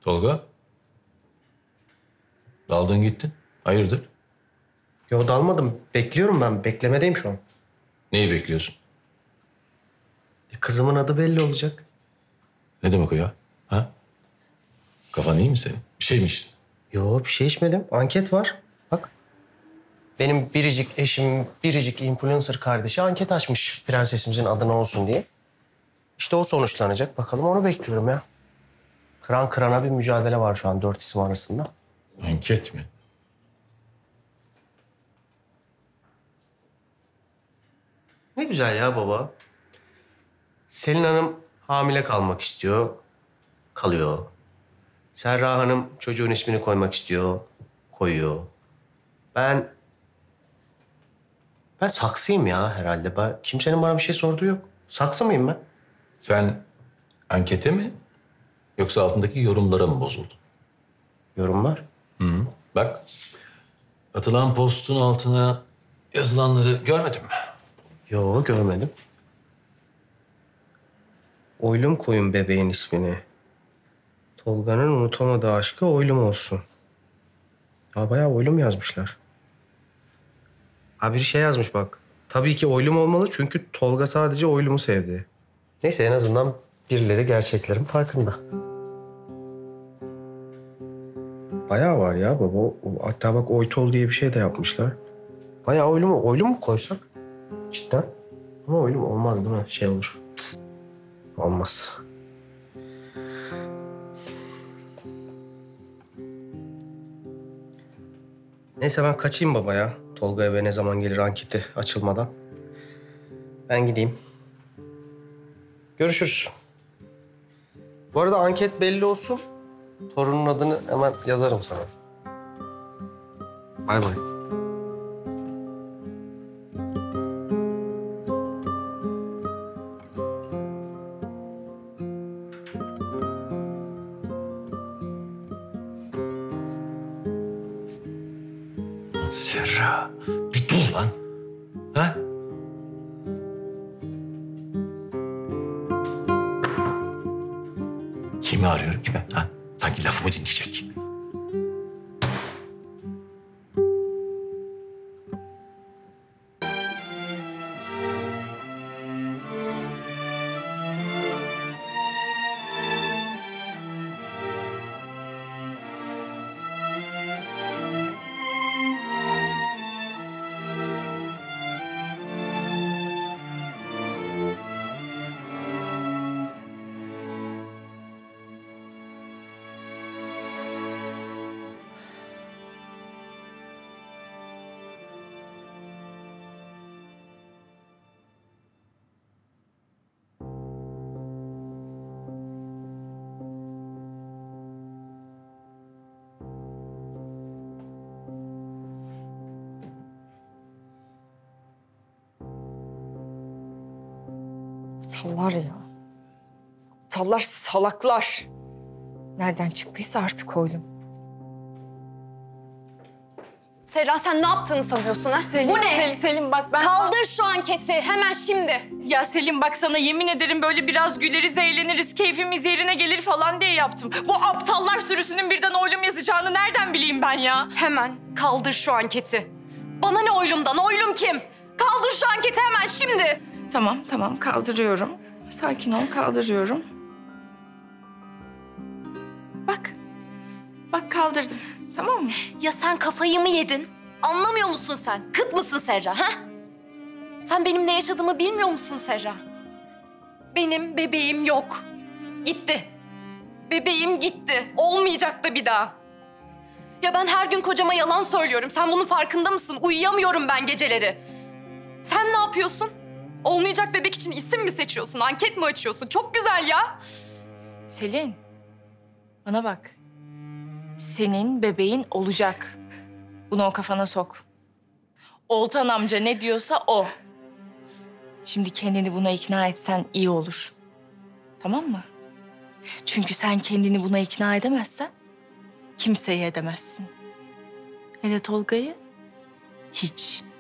Tolga? Daldın gittin. Hayırdır? Yo dalmadım. Bekliyorum ben. Beklemedeyim şu an. Neyi bekliyorsun? Kızımın adı belli olacak. Ne demek o ya? Ha? Kafan iyi mi senin? Bir şey mi içtin? Yo bir şey içmedim. Anket var. Bak. Benim biricik eşim, biricik influencer kardeşi anket açmış. Prensesimizin adına olsun diye. İşte o sonuçlanacak. Bakalım onu bekliyorum ya. Kıran kırana bir mücadele var şu an 4 isim arasında. Anket mi? Ne güzel ya baba. Selin Hanım hamile kalmak istiyor. Kalıyor. Serra Hanım çocuğun ismini koymak istiyor. Koyuyor. Ben saksıyım ya herhalde. Kimsenin bana bir şey sorduğu yok. Saksı mıyım ben? Sen ankete mi yoksa altındaki yorumlara mı bozuldun? Yorum var. Bak, atılan postun altına yazılanları görmedin mi? Yo görmedim. Oylum koyun bebeğin ismini. Tolga'nın unutamadığı aşkı oylum olsun. Ya bayağı oylum yazmışlar. Ha bir şey yazmış bak. Tabii ki oylum olmalı çünkü Tolga sadece oylumu sevdi. Neyse en azından birileri gerçeklerin farkında. Bayağı var ya baba. Hatta bak Oytol diye bir şey de yapmışlar. Bayağı oylum mu koysak? Cidden. Ama oylum olmaz değil mi? Şey olur. Cık, olmaz. Neyse ben kaçayım baba ya. Tolga eve ne zaman gelir anketi açılmadan. Ben gideyim. Görüşürüz. Bu arada anket belli olsun. Torunun adını hemen yazarım sana. Bay bay. Serra, bir dur lan. Ha? Kimi arıyorum ki ben? Ha? Sanki lafımı dinleyecek. Aptallar ya. Aptallar, salaklar. Nereden çıktıysa artık oylum. Serra sen ne yaptığını sanıyorsun ha? Selim, Bu ne? Selim bak ben... Kaldır şu anketi hemen şimdi. Ya Selim bak sana yemin ederim böyle biraz güleriz, eğleniriz, keyfimiz yerine gelir falan diye yaptım. Bu aptallar sürüsünün birden oylum yazacağını nereden bileyim ben ya? Hemen kaldır şu anketi. Bana ne oylumdan? Oylum kim? Kaldır şu anketi hemen şimdi. Tamam kaldırıyorum. Sakin ol, kaldırıyorum. Bak kaldırdım. Tamam mı? Ya sen kafayı mı yedin? Anlamıyor musun sen? Kıt mısın Serra ha? Sen benim ne yaşadığımı bilmiyor musun Serra? Benim bebeğim yok. Gitti. Bebeğim gitti. Olmayacak da bir daha. Ya ben her gün kocama yalan söylüyorum. Sen bunun farkında mısın? Uyuyamıyorum ben geceleri. Sen ne yapıyorsun? Olmayacak bebek için isim mi seçiyorsun? Anket mi açıyorsun? Çok güzel ya. Selin, bana bak. Senin bebeğin olacak. Bunu o kafana sok. Oltan amca ne diyorsa o. Şimdi kendini buna ikna etsen iyi olur. Tamam mı? Çünkü sen kendini buna ikna edemezsen kimseyi edemezsin. Hele Tolga'yı hiç.